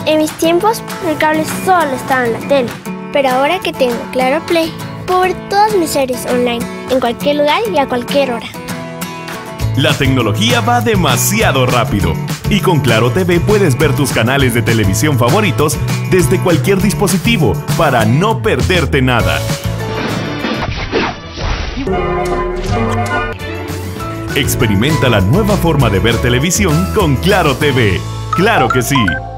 En mis tiempos, el cable solo estaba en la tele. Pero ahora que tengo Claro Play, puedo ver todas mis series online, en cualquier lugar y a cualquier hora. La tecnología va demasiado rápido y con Claro TV puedes ver tus canales de televisión favoritos desde cualquier dispositivo para no perderte nada. Experimenta la nueva forma de ver televisión con Claro TV. ¡Claro que sí!